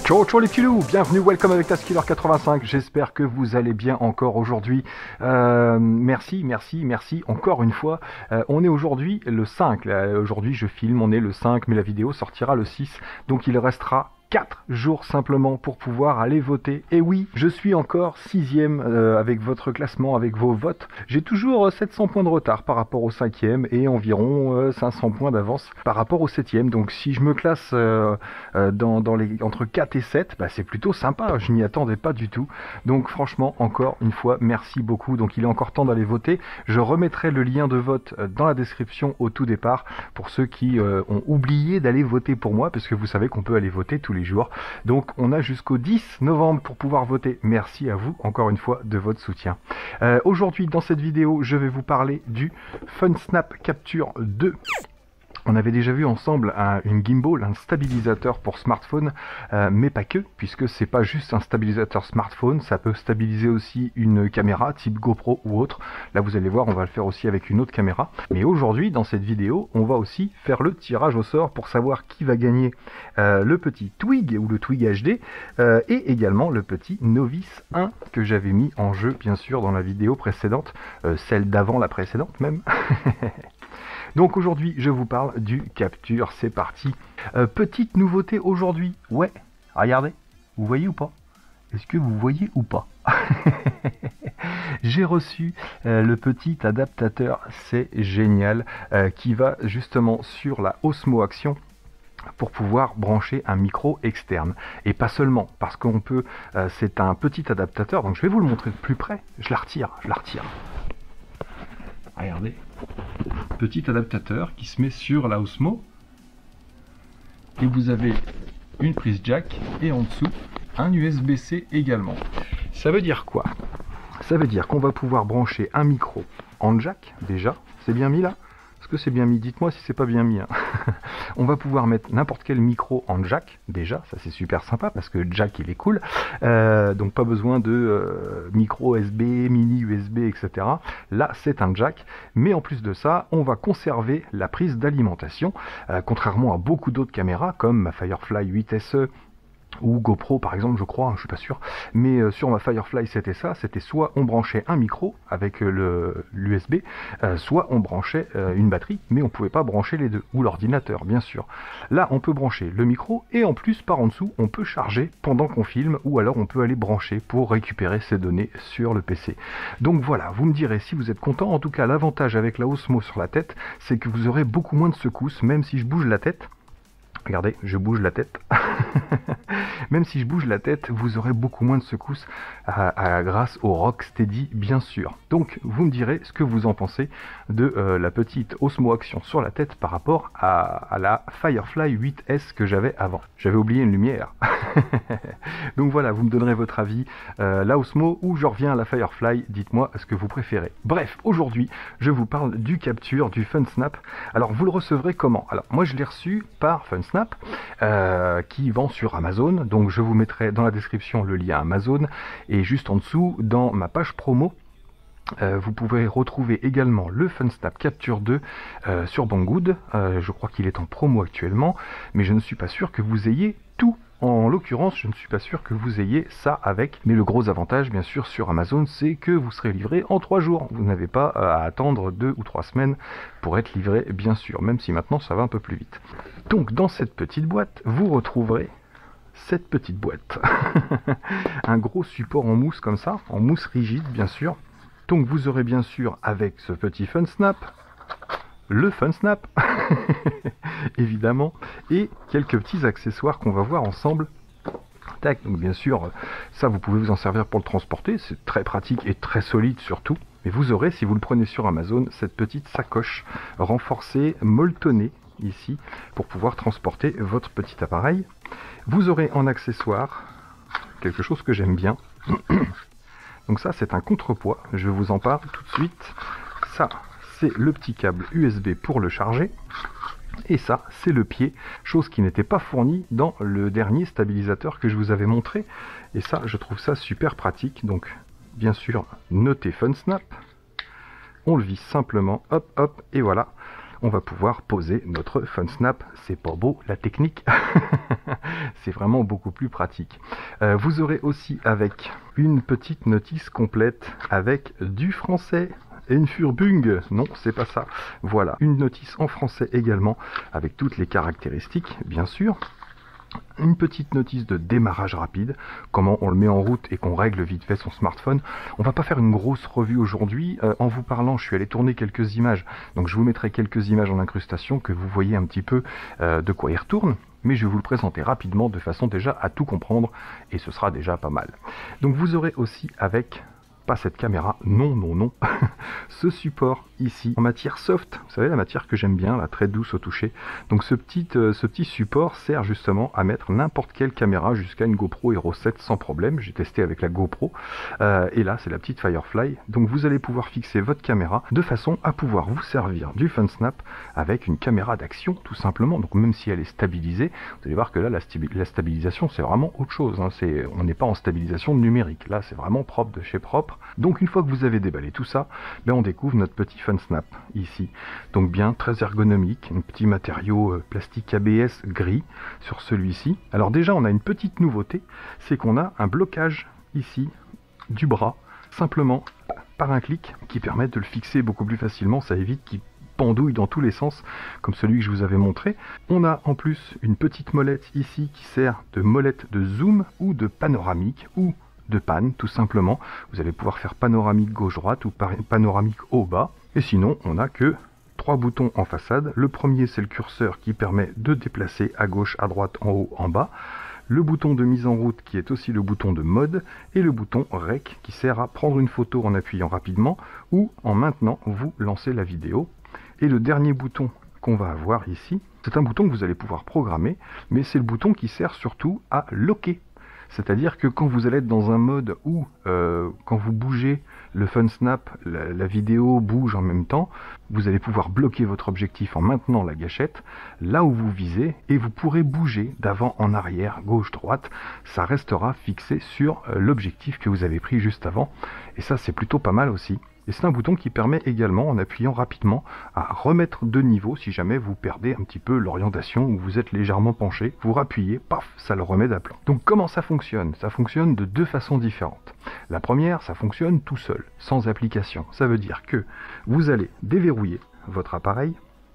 Ciao ciao les petits loups, bienvenue, welcome avec Taskiller85, j'espère que vous allez bien encore aujourd'hui. Merci encore une fois. On est aujourd'hui le 5, aujourd'hui je filme, on est le 5 mais la vidéo sortira le 6, donc il restera 4 jours simplement pour pouvoir aller voter. Et oui, je suis encore 6e avec votre classement, avec vos votes. J'ai toujours 700 points de retard par rapport au 5e et environ 500 points d'avance par rapport au 7e. Donc si je me classe dans les entre 4 et 7, bah, c'est plutôt sympa, je m'y attendais pas du tout. Donc franchement, encore une fois, merci beaucoup. Donc il est encore temps d'aller voter. Je remettrai le lien de vote dans la description au tout départ pour ceux qui ont oublié d'aller voter pour moi, parce que vous savez qu'on peut aller voter tous les jours. Donc on a jusqu'au 10 novembre pour pouvoir voter. Merci à vous encore une fois de votre soutien. Aujourd'hui dans cette vidéo je vais vous parler du FunSnap Capture 2. On avait déjà vu ensemble une gimbal, un stabilisateur pour smartphone, mais pas que, puisque c'est pas juste un stabilisateur smartphone, ça peut stabiliser aussi une caméra type GoPro ou autre. Là vous allez voir, on va le faire aussi avec une autre caméra. Mais aujourd'hui, dans cette vidéo, on va aussi faire le tirage au sort pour savoir qui va gagner le petit Twig ou le Twig HD et également le petit Novice 1 que j'avais mis en jeu bien sûr dans la vidéo précédente, celle d'avant la précédente même. Donc aujourd'hui, je vous parle du Capture, c'est parti. Petite nouveauté aujourd'hui, ouais, regardez, vous voyez ou pas? Est-ce que vous voyez ou pas? J'ai reçu le petit adaptateur, c'est génial, qui va justement sur la Osmo Action pour pouvoir brancher un micro externe. Et pas seulement, parce qu'on peut, c'est un petit adaptateur, donc je vais vous le montrer de plus près, je la retire. Regardez. Petit adaptateur qui se met sur la Osmo et vous avez une prise jack et en dessous un USB-C également. Ça veut dire quoi? Ça veut dire qu'on va pouvoir brancher un micro en jack déjà. C'est bien mis là? Est-ce que c'est bien mis? Dites-moi si c'est pas bien mis. Hein. On va pouvoir mettre n'importe quel micro en jack déjà, ça c'est super sympa parce que jack il est cool. Donc pas besoin de micro USB, mini USB, etc. Là c'est un jack, mais en plus de ça, on va conserver la prise d'alimentation, contrairement à beaucoup d'autres caméras comme ma Firefly 8 SE. Ou GoPro par exemple, je crois, je suis pas sûr, mais sur ma Firefly c'était ça, c'était soit on branchait un micro avec l'USB, soit on branchait une batterie, mais on pouvait pas brancher les deux, ou l'ordinateur bien sûr. Là on peut brancher le micro et en plus par en dessous on peut charger pendant qu'on filme, ou alors on peut aller brancher pour récupérer ces données sur le PC. Donc voilà, vous me direz si vous êtes content. En tout cas l'avantage avec la Osmo sur la tête, c'est que vous aurez beaucoup moins de secousses, même si je bouge la tête. Regardez, je bouge la tête. Même si je bouge la tête, vous aurez beaucoup moins de secousses grâce au Rocksteady, bien sûr. Donc, vous me direz ce que vous en pensez de la petite Osmo Action sur la tête par rapport à la Firefly 8S que j'avais avant. J'avais oublié une lumière. Donc voilà, vous me donnerez votre avis. La Osmo ou je reviens à la Firefly, dites-moi ce que vous préférez. Bref, aujourd'hui, je vous parle du Capture, du FunSnap. Alors, vous le recevrez comment? Alors, moi, je l'ai reçu par FunSnap, qui vend sur Amazon. Donc je vous mettrai dans la description le lien Amazon et juste en dessous dans ma page promo. Vous pouvez retrouver également le FunSnap Capture 2 sur Banggood. Je crois qu'il est en promo actuellement, mais je ne suis pas sûr que vous ayez tout. En l'occurrence, je ne suis pas sûr que vous ayez ça avec, mais le gros avantage, bien sûr, sur Amazon, c'est que vous serez livré en 3 jours. Vous n'avez pas à attendre 2 ou 3 semaines pour être livré, bien sûr, même si maintenant ça va un peu plus vite. Donc, dans cette petite boîte, vous retrouverez cette petite boîte. Un gros support en mousse comme ça, en mousse rigide, bien sûr. Donc, vous aurez bien sûr, avec ce petit FunSnap, le FunSnap, évidemment, et quelques petits accessoires qu'on va voir ensemble. Tac, donc bien sûr, ça vous pouvez vous en servir pour le transporter, c'est très pratique et très solide surtout. Mais vous aurez, si vous le prenez sur Amazon, cette petite sacoche renforcée, molletonnée, ici, pour pouvoir transporter votre petit appareil. Vous aurez en accessoire quelque chose que j'aime bien. Donc ça, c'est un contrepoids, je vous en parle tout de suite. Ça, c'est le petit câble USB pour le charger. Et ça, c'est le pied, chose qui n'était pas fournie dans le dernier stabilisateur que je vous avais montré. Et ça, je trouve ça super pratique. Donc, bien sûr, notez FunSnap. On le visse simplement, hop, hop, et voilà. On va pouvoir poser notre FunSnap. C'est pas beau, la technique. C'est vraiment beaucoup plus pratique. Vous aurez aussi avec une petite notice complète avec du français. Enfürbung, non, c'est pas ça. Voilà, une notice en français également, avec toutes les caractéristiques, bien sûr. Une petite notice de démarrage rapide, comment on le met en route et qu'on règle vite fait son smartphone. On va pas faire une grosse revue aujourd'hui. En vous parlant, je suis allé tourner quelques images, donc je vous mettrai quelques images en incrustation que vous voyez un petit peu de quoi il retourne. Mais je vais vous le présenter rapidement de façon déjà à tout comprendre et ce sera déjà pas mal. Donc vous aurez aussi avec... pas cette caméra, non, non, non, ce support ici, en matière soft, vous savez la matière que j'aime bien, la très douce au toucher. Donc ce petit support sert justement à mettre n'importe quelle caméra jusqu'à une GoPro Hero 7 sans problème, j'ai testé avec la GoPro, et là c'est la petite Firefly, donc vous allez pouvoir fixer votre caméra de façon à pouvoir vous servir du FunSnap avec une caméra d'action tout simplement, donc même si elle est stabilisée, vous allez voir que là la stabilisation c'est vraiment autre chose, hein. On n'est pas en stabilisation numérique, là c'est vraiment propre de chez propre. Donc une fois que vous avez déballé tout ça, on découvre notre petit FunSnap ici. Donc bien très ergonomique, un petit matériau plastique ABS gris sur celui-ci. Alors déjà on a une petite nouveauté, c'est qu'on a un blocage ici du bras, simplement par un clic qui permet de le fixer beaucoup plus facilement, ça évite qu'il pendouille dans tous les sens, comme celui que je vous avais montré. On a en plus une petite molette ici qui sert de molette de zoom ou de panoramique ou de panne tout simplement. Vous allez pouvoir faire panoramique gauche-droite ou panoramique haut-bas. Et sinon, on n'a que 3 boutons en façade. Le premier, c'est le curseur qui permet de déplacer à gauche, à droite, en haut, en bas. Le bouton de mise en route qui est aussi le bouton de mode. Et le bouton REC qui sert à prendre une photo en appuyant rapidement ou en maintenant vous lancez la vidéo. Et le dernier bouton qu'on va avoir ici, c'est un bouton que vous allez pouvoir programmer, mais c'est le bouton qui sert surtout à locker. C'est-à-dire que quand vous allez être dans un mode où, quand vous bougez le FunSnap, la vidéo bouge en même temps, vous allez pouvoir bloquer votre objectif en maintenant la gâchette là où vous visez et vous pourrez bouger d'avant en arrière, gauche, droite. Ça restera fixé sur l'objectif que vous avez pris juste avant. Et ça, c'est plutôt pas mal aussi. Et c'est un bouton qui permet également, en appuyant rapidement, à remettre de niveau si jamais vous perdez un petit peu l'orientation ou vous êtes légèrement penché. Vous rappuyez, paf, ça le remet d'aplomb. Donc comment ça fonctionne? Ça fonctionne de 2 façons différentes. La première, ça fonctionne tout seul, sans application. Ça veut dire que vous allez déverrouiller votre appareil,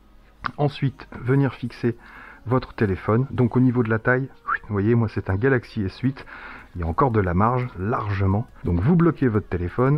ensuite venir fixer votre téléphone. Donc au niveau de la taille, vous voyez, moi c'est un Galaxy S8, il y a encore de la marge, largement. Donc vous bloquez votre téléphone,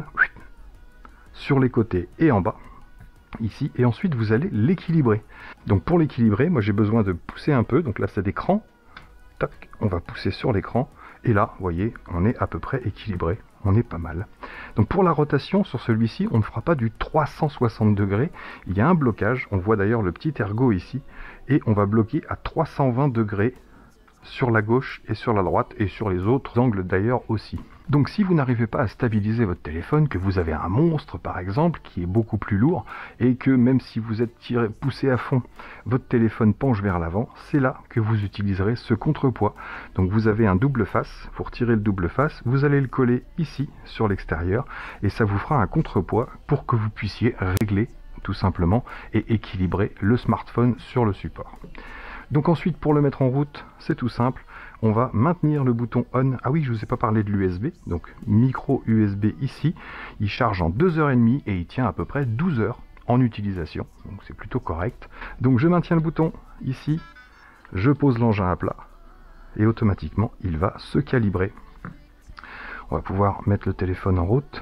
sur les côtés et en bas, ici, et ensuite vous allez l'équilibrer. Donc pour l'équilibrer, moi j'ai besoin de pousser un peu, donc là c'est d'écran, tac, on va pousser sur l'écran, et là, vous voyez, on est à peu près équilibré, on est pas mal. Donc pour la rotation, sur celui-ci, on ne fera pas du 360 degrés, il y a un blocage, on voit d'ailleurs le petit ergot ici, et on va bloquer à 320 degrés sur la gauche et sur la droite, et sur les autres angles d'ailleurs aussi. Donc si vous n'arrivez pas à stabiliser votre téléphone, que vous avez un monstre par exemple, qui est beaucoup plus lourd, et que même si vous êtes poussé à fond, votre téléphone penche vers l'avant, c'est là que vous utiliserez ce contrepoids. Donc vous avez un double face, pour tirer le double face, vous allez le coller ici, sur l'extérieur, et ça vous fera un contrepoids pour que vous puissiez régler tout simplement, et équilibrer le smartphone sur le support. Donc ensuite, pour le mettre en route, c'est tout simple. On va maintenir le bouton on. Ah oui, je vous ai pas parlé de l'USB. Donc micro USB ici. Il charge en 2h30 et il tient à peu près 12 heures en utilisation. Donc c'est plutôt correct. Donc je maintiens le bouton ici. Je pose l'engin à plat. Et automatiquement, il va se calibrer. On va pouvoir mettre le téléphone en route.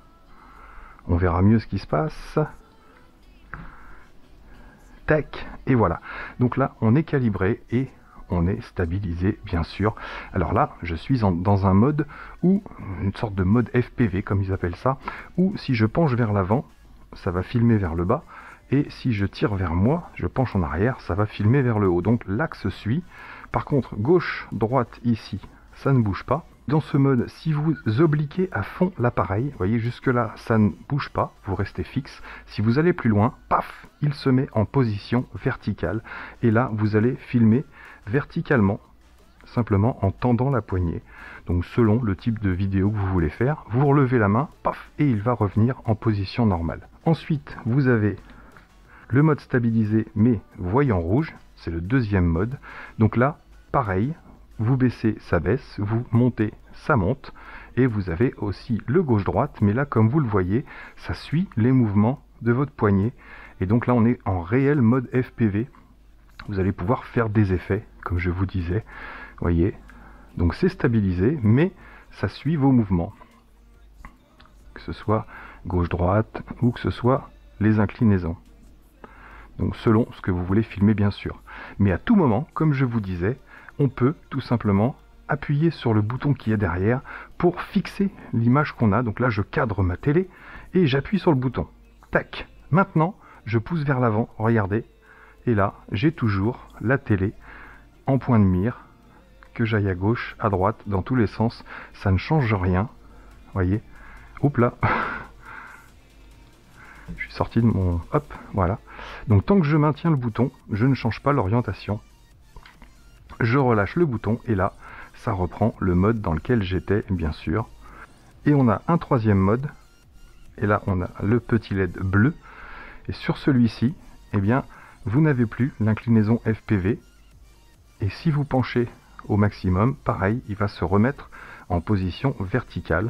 On verra mieux ce qui se passe. Tac, et voilà. Donc là, on est calibré et on est stabilisé, bien sûr. Alors là, je suis dans un mode où, une sorte de mode FPV, comme ils appellent ça, où si je penche vers l'avant, ça va filmer vers le bas, et si je tire vers moi, je penche en arrière, ça va filmer vers le haut. Donc l'axe suit. Par contre, gauche, droite, ici, ça ne bouge pas. Dans ce mode, si vous obliquez à fond l'appareil, vous voyez jusque là ça ne bouge pas, vous restez fixe. Si vous allez plus loin, paf, il se met en position verticale. Et là, vous allez filmer verticalement, simplement en tendant la poignée. Donc selon le type de vidéo que vous voulez faire, vous relevez la main, paf, et il va revenir en position normale. Ensuite, vous avez le mode stabilisé, mais voyant rouge, c'est le deuxième mode. Donc là, pareil, vous baissez, ça baisse, vous montez, ça monte, et vous avez aussi le gauche-droite, mais là, comme vous le voyez, ça suit les mouvements de votre poignet, et donc là, on est en réel mode FPV. Vous allez pouvoir faire des effets, comme je vous disais, voyez. Donc c'est stabilisé, mais ça suit vos mouvements, que ce soit gauche-droite, ou que ce soit les inclinaisons. Donc selon ce que vous voulez filmer, bien sûr. Mais à tout moment, comme je vous disais, on peut tout simplement appuyer sur le bouton qui est derrière pour fixer l'image qu'on a. Donc là, je cadre ma télé et j'appuie sur le bouton. Tac. Maintenant, je pousse vers l'avant, regardez. Et là, j'ai toujours la télé en point de mire, que j'aille à gauche, à droite, dans tous les sens. Ça ne change rien. Voyez. Oups là. Je suis sorti de mon... Hop, voilà. Donc tant que je maintiens le bouton, je ne change pas l'orientation. Je relâche le bouton et là, ça reprend le mode dans lequel j'étais, bien sûr. Et on a un troisième mode. Et là, on a le petit LED bleu. Et sur celui-ci, eh bien, vous n'avez plus l'inclinaison FPV. Et si vous penchez au maximum, pareil, il va se remettre en position verticale.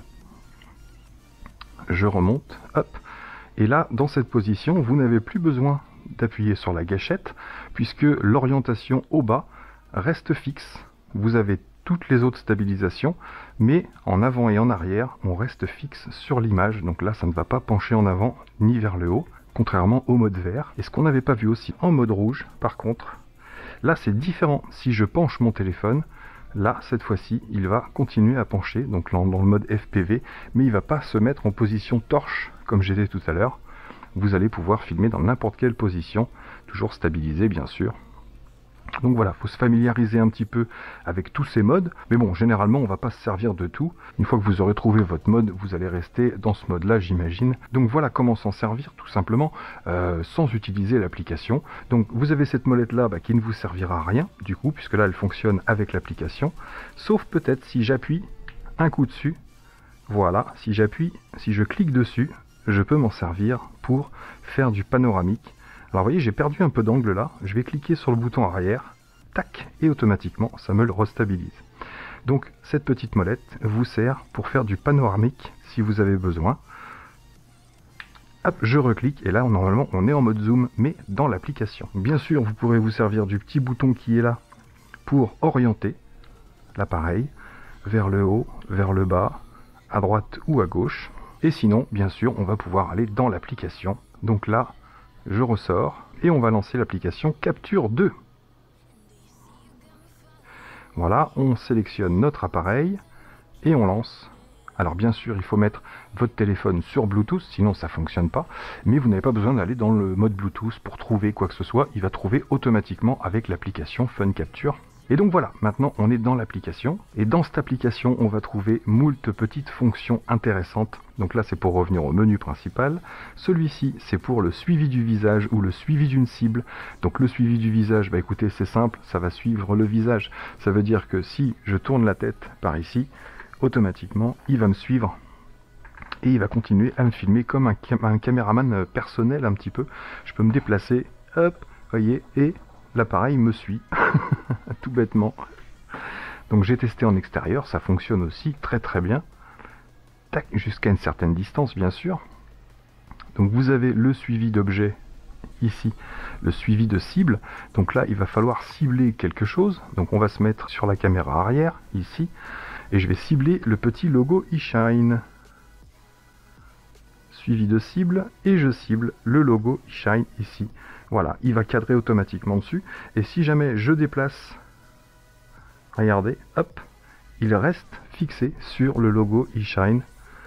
Je remonte, hop. Et là, dans cette position, vous n'avez plus besoin d'appuyer sur la gâchette, puisque l'orientation au bas reste fixe. Vous avez toutes les autres stabilisations, mais en avant et en arrière, on reste fixe sur l'image. Donc là, ça ne va pas pencher en avant ni vers le haut, contrairement au mode vert. Et ce qu'on n'avait pas vu aussi en mode rouge, par contre, là c'est différent. Si je penche mon téléphone, là, cette fois-ci, il va continuer à pencher, donc dans le mode FPV, mais il ne va pas se mettre en position torche, comme j'étais tout à l'heure. Vous allez pouvoir filmer dans n'importe quelle position, toujours stabilisé, bien sûr. Donc voilà, il faut se familiariser un petit peu avec tous ces modes, mais bon, généralement, on ne va pas se servir de tout. Une fois que vous aurez trouvé votre mode, vous allez rester dans ce mode-là, j'imagine. Donc voilà comment s'en servir, tout simplement, sans utiliser l'application. Donc vous avez cette molette-là qui ne vous servira à rien, du coup, puisque là, elle fonctionne avec l'application, sauf peut-être si j'appuie un coup dessus. Voilà, si je clique dessus, je peux m'en servir pour faire du panoramique. Alors vous voyez, j'ai perdu un peu d'angle là, je vais cliquer sur le bouton arrière, tac, et automatiquement ça me le restabilise. Donc cette petite molette vous sert pour faire du panoramique si vous avez besoin. Hop, je reclique et là normalement on est en mode zoom, mais dans l'application. Bien sûr, vous pourrez vous servir du petit bouton qui est là pour orienter l'appareil vers le haut, vers le bas, à droite ou à gauche. Et sinon, bien sûr, on va pouvoir aller dans l'application. Donc là, je ressors et on va lancer l'application Capture 2. Voilà, on sélectionne notre appareil et on lance. Alors bien sûr, il faut mettre votre téléphone sur Bluetooth, sinon ça ne fonctionne pas. Mais vous n'avez pas besoin d'aller dans le mode Bluetooth pour trouver quoi que ce soit. Il va trouver automatiquement avec l'application Fun Capture. Et donc voilà, maintenant on est dans l'application. Et dans cette application, on va trouver moult petites fonctions intéressantes. Donc là, c'est pour revenir au menu principal. Celui-ci, c'est pour le suivi du visage ou le suivi d'une cible. Donc le suivi du visage, écoutez, c'est simple, ça va suivre le visage. Ça veut dire que si je tourne la tête par ici, automatiquement, il va me suivre. Et il va continuer à me filmer comme un caméraman personnel un petit peu. Je peux me déplacer, hop, voyez, et l'appareil me suit, tout bêtement. Donc j'ai testé en extérieur, ça fonctionne aussi très très bien. Tac, jusqu'à une certaine distance, bien sûr. Donc vous avez le suivi d'objet ici, le suivi de cible. Donc là, il va falloir cibler quelque chose. Donc on va se mettre sur la caméra arrière, ici, et je vais cibler le petit logo eShine. Suivi de cible, et je cible le logo eShine ici. Voilà, il va cadrer automatiquement dessus. Et si jamais je déplace, regardez, hop, il reste fixé sur le logo eShine.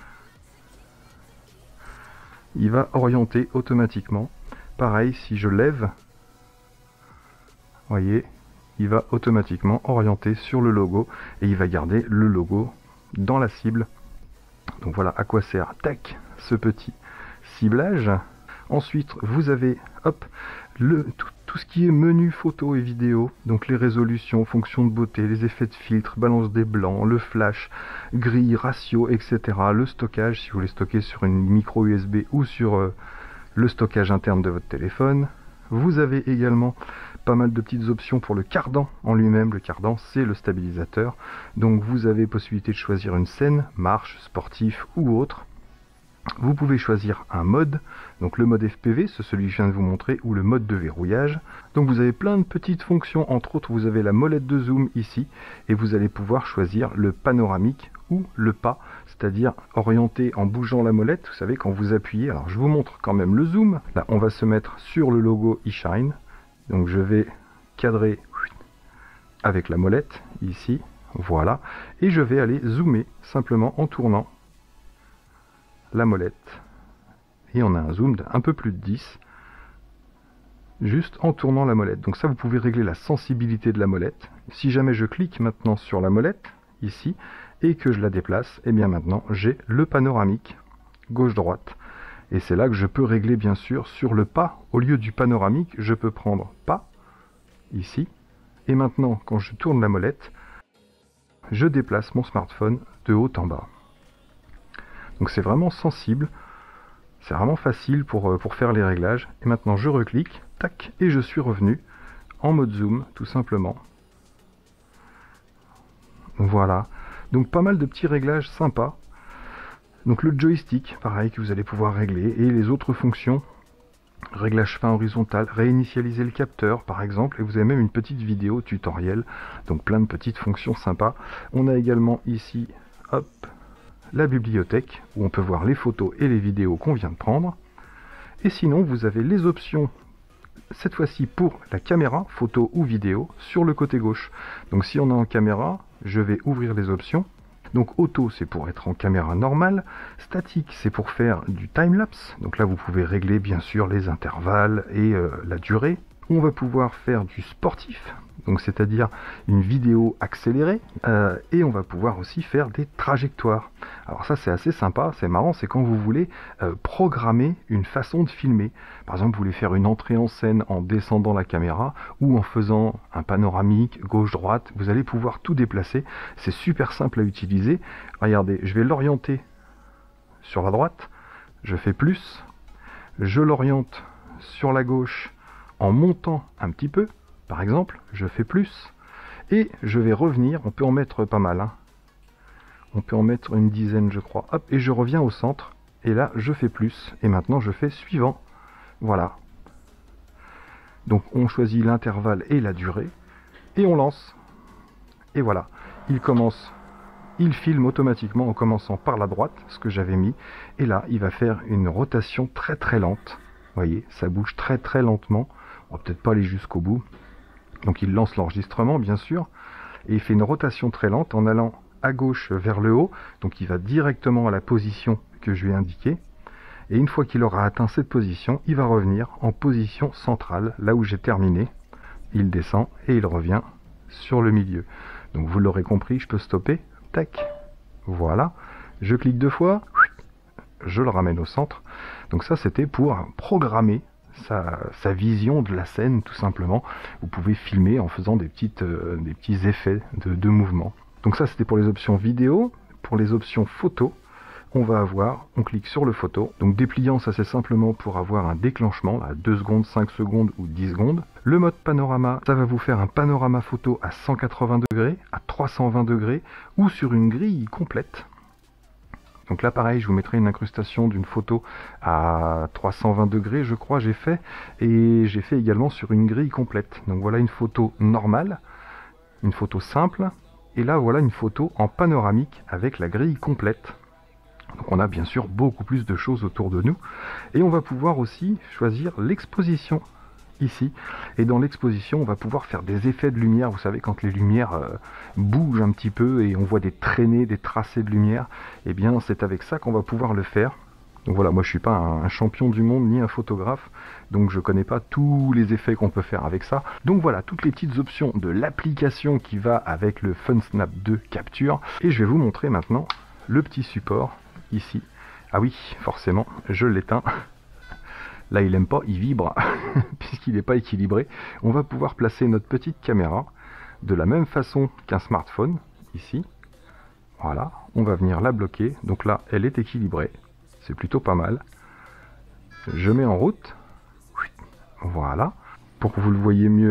Il va orienter automatiquement. Pareil, si je lève, voyez, il va automatiquement orienter sur le logo et il va garder le logo dans la cible. Donc voilà à quoi sert, tac, ce petit ciblage. Ensuite, vous avez, hop, tout ce qui est menu photo et vidéo, donc les résolutions, fonctions de beauté, les effets de filtre, balance des blancs, le flash, grille, ratio, etc. Le stockage, si vous voulez stocker sur une micro USB ou sur le stockage interne de votre téléphone. Vous avez également pas mal de petites options pour le cardan en lui-même. Le cardan, c'est le stabilisateur. Donc vous avez possibilité de choisir une scène, marche, sportif ou autre. Vous pouvez choisir un mode, donc le mode FPV, c'est celui que je viens de vous montrer, ou le mode de verrouillage. Donc vous avez plein de petites fonctions, entre autres vous avez la molette de zoom ici, et vous allez pouvoir choisir le panoramique ou le pas, c'est-à-dire orienter en bougeant la molette, vous savez quand vous appuyez. Alors je vous montre quand même le zoom, là on va se mettre sur le logo eShine, donc je vais cadrer avec la molette ici, voilà, et je vais aller zoomer simplement en tournant la molette, et on a un zoom d'un peu plus de 10 juste en tournant la molette. Donc ça vous pouvez régler la sensibilité de la molette. Si jamais je clique maintenant sur la molette ici et que je la déplace, et bien maintenant j'ai le panoramique gauche-droite, et c'est là que je peux régler bien sûr sur le pas. Au lieu du panoramique, je peux prendre pas ici, et maintenant quand je tourne la molette, je déplace mon smartphone de haut en bas. Donc c'est vraiment sensible, c'est vraiment facile pour faire les réglages. Et maintenant je reclique, tac, et je suis revenu en mode zoom, tout simplement. Voilà, donc pas mal de petits réglages sympas. Donc le joystick, pareil, que vous allez pouvoir régler, et les autres fonctions, réglage fin horizontal, réinitialiser le capteur par exemple, et vous avez même une petite vidéo tutoriel, donc plein de petites fonctions sympas. On a également ici, hop, la bibliothèque, où on peut voir les photos et les vidéos qu'on vient de prendre. Et sinon, vous avez les options, cette fois-ci pour la caméra, photo ou vidéo, sur le côté gauche. Donc si on est en caméra, je vais ouvrir les options. Donc auto, c'est pour être en caméra normale. Statique, c'est pour faire du time-lapse. Donc là, vous pouvez régler bien sûr les intervalles et la durée. On va pouvoir faire du sportif, donc c'est-à-dire une vidéo accélérée, et on va pouvoir aussi faire des trajectoires. Alors ça c'est assez sympa, c'est marrant, c'est quand vous voulez programmer une façon de filmer. Par exemple, vous voulez faire une entrée en scène en descendant la caméra ou en faisant un panoramique gauche-droite, vous allez pouvoir tout déplacer. C'est super simple à utiliser. Regardez, je vais l'orienter sur la droite, je fais plus, je l'oriente sur la gauche en montant un petit peu, par exemple, je fais plus, et je vais revenir, on peut en mettre pas mal, hein. On peut en mettre une dizaine je crois, hop, et je reviens au centre, et là je fais plus, et maintenant je fais suivant, voilà. Donc on choisit l'intervalle et la durée, et on lance, et voilà, il commence, il filme automatiquement en commençant par la droite, ce que j'avais mis, et là il va faire une rotation très très lente, vous voyez, ça bouge très très lentement. On va peut-être pas aller jusqu'au bout. Donc il lance l'enregistrement bien sûr, et il fait une rotation très lente en allant à gauche vers le haut, donc il va directement à la position que je lui ai indiquée, et une fois qu'il aura atteint cette position, il va revenir en position centrale, là où j'ai terminé. Il descend et il revient sur le milieu. Donc vous l'aurez compris, je peux stopper, tac, voilà, je clique 2 fois, je le ramène au centre. Donc ça c'était pour programmer sa vision de la scène tout simplement. Vous pouvez filmer en faisant des petits effets de mouvement. Donc ça c'était pour les options vidéo. Pour les options photo, on clique sur le photo. Donc dépliant, ça c'est simplement pour avoir un déclenchement à 2 secondes, 5 secondes ou 10 secondes. Le mode panorama, ça va vous faire un panorama photo à 180 degrés, à 320 degrés ou sur une grille complète. Donc là pareil, je vous mettrai une incrustation d'une photo à 320 degrés, je crois, j'ai fait. Et j'ai fait également sur une grille complète. Donc voilà une photo normale, une photo simple. Et là voilà une photo en panoramique avec la grille complète. Donc on a bien sûr beaucoup plus de choses autour de nous. Et on va pouvoir aussi choisir l'exposition ici. Et dans l'exposition, on va pouvoir faire des effets de lumière. Vous savez, quand les lumières bougent un petit peu et on voit des traînées, des tracés de lumière, et bien c'est avec ça qu'on va pouvoir le faire. Donc voilà, moi je suis pas un champion du monde ni un photographe, donc je connais pas tous les effets qu'on peut faire avec ça. Donc voilà, toutes les petites options de l'application qui va avec le FunSnap 2 Capture. Et je vais vous montrer maintenant le petit support ici. Ah oui, forcément, je l'éteins. Là, il n'aime pas, il vibre, puisqu'il n'est pas équilibré. On va pouvoir placer notre petite caméra de la même façon qu'un smartphone, ici. Voilà, on va venir la bloquer. Donc là, elle est équilibrée. C'est plutôt pas mal. Je mets en route. Voilà. Pour que vous le voyez mieux,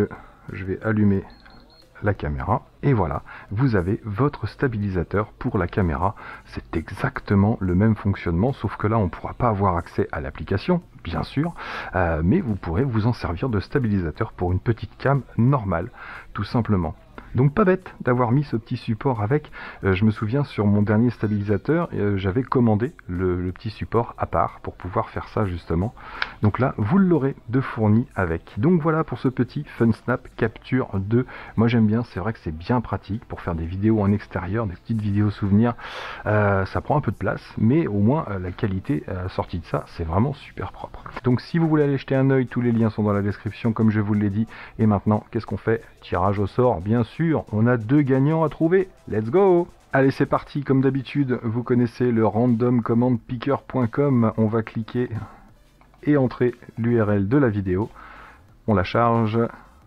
je vais allumer la caméra et voilà, vous avez votre stabilisateur pour la caméra. C'est exactement le même fonctionnement, sauf que là on ne pourra pas avoir accès à l'application bien sûr, mais vous pourrez vous en servir de stabilisateur pour une petite cam normale tout simplement. Donc pas bête d'avoir mis ce petit support avec. Je me souviens sur mon dernier stabilisateur, j'avais commandé le petit support à part pour pouvoir faire ça justement. Donc là, vous l'aurez de fourni avec. Donc voilà pour ce petit FunSnap Capture 2. Moi j'aime bien, c'est vrai que c'est bien pratique pour faire des vidéos en extérieur, des petites vidéos souvenirs. Ça prend un peu de place, mais au moins la qualité sortie de ça, c'est vraiment super propre. Donc si vous voulez aller jeter un œil, tous les liens sont dans la description comme je vous l'ai dit. Et maintenant, qu'est-ce qu'on fait? Tirage au sort, bien sûr. On a 2 gagnants à trouver. Let's go! Allez, c'est parti. Comme d'habitude, vous connaissez le randomcommandpicker.com. On va cliquer et entrer l'URL de la vidéo. On la charge.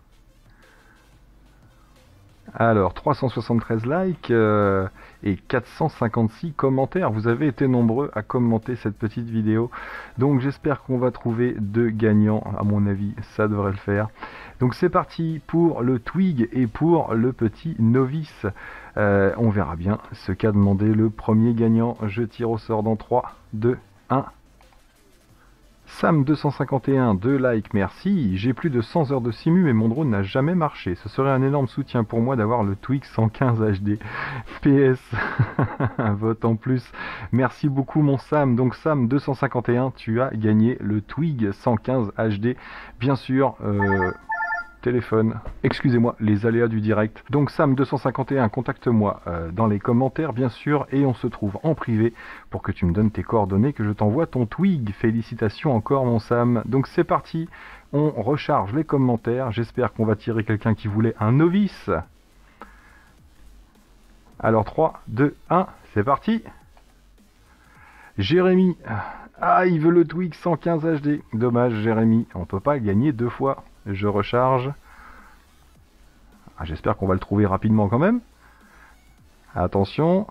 Alors, 373 likes et 456 commentaires. Vous avez été nombreux à commenter cette petite vidéo. Donc, j'espère qu'on va trouver 2 gagnants. À mon avis, ça devrait le faire. Donc, c'est parti pour le Twig et pour le petit novice. On verra bien ce qu'a demandé le premier gagnant. Je tire au sort dans 3, 2, 1. Sam 251, 2 likes, merci. J'ai plus de 100 heures de simu mais mon drone n'a jamais marché. Ce serait un énorme soutien pour moi d'avoir le Twig 115 HD. PS, un vote en plus. Merci beaucoup mon Sam. Donc Sam 251, tu as gagné le Twig 115 HD. Bien sûr, téléphone, excusez-moi, les aléas du direct. Donc Sam 251, contacte-moi dans les commentaires bien sûr et on se trouve en privé pour que tu me donnes tes coordonnées, que je t'envoie ton Twig. Félicitations encore mon Sam. Donc c'est parti, on recharge les commentaires. J'espère qu'on va tirer quelqu'un qui voulait un novice. Alors 3, 2, 1, c'est parti. Jérémy, ah il veut le Twig 115 HD. Dommage Jérémy, on peut pas gagner 2 fois. Je recharge. Ah, j'espère qu'on va le trouver rapidement quand même. Attention.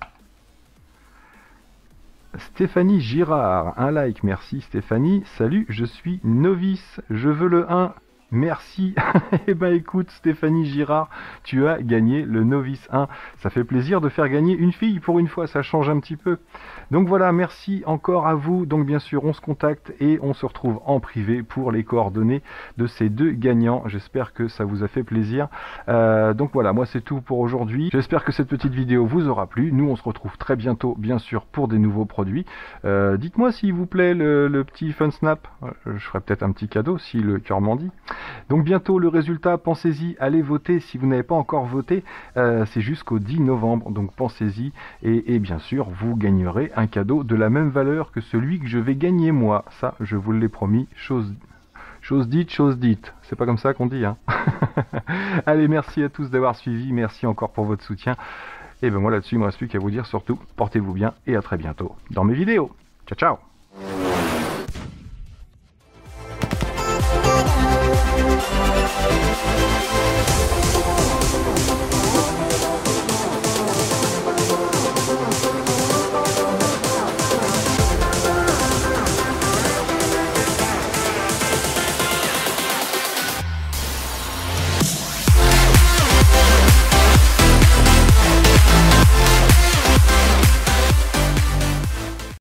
Stéphanie Girard, un like, merci Stéphanie. Salut, je suis novice, je veux le 1. Merci. Eh ben écoute Stéphanie Girard, tu as gagné le novice 1. Ça fait plaisir de faire gagner une fille pour une fois, ça change un petit peu. Donc voilà, merci encore à vous. Donc bien sûr, on se contacte et on se retrouve en privé pour les coordonnées de ces 2 gagnants. J'espère que ça vous a fait plaisir. Donc voilà, moi c'est tout pour aujourd'hui. J'espère que cette petite vidéo vous aura plu. Nous on se retrouve très bientôt, bien sûr, pour des nouveaux produits. Dites-moi s'il vous plaît le petit FunSnap. Je ferai peut-être un petit cadeau si le cœur m'en dit. Donc bientôt le résultat, pensez-y, allez voter si vous n'avez pas encore voté, c'est jusqu'au 10 novembre, donc pensez-y, et bien sûr vous gagnerez un cadeau de la même valeur que celui que je vais gagner moi, ça je vous l'ai promis, chose dite, c'est pas comme ça qu'on dit, hein. Allez, merci à tous d'avoir suivi, merci encore pour votre soutien, et ben moi là-dessus il ne me reste plus qu'à vous dire surtout, portez-vous bien, et à très bientôt dans mes vidéos, ciao ciao.